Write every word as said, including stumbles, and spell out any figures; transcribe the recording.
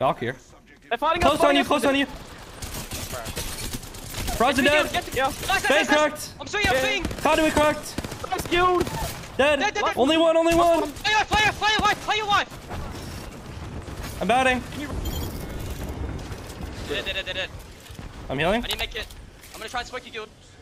Valk here. They're fighting Close us, on you, us. close on you. Frozen dead. Bang cracked. I'm swinging, I'm swinging. Conduit cracked. I'm skilled. Dead. Dead, dead, dead. Only one, only one. Play your, play your, play your wife, play your wife. I'm batting. Dead, dead, dead, dead. I'm healing. I need to make it. I'm gonna try and smoke you, guild.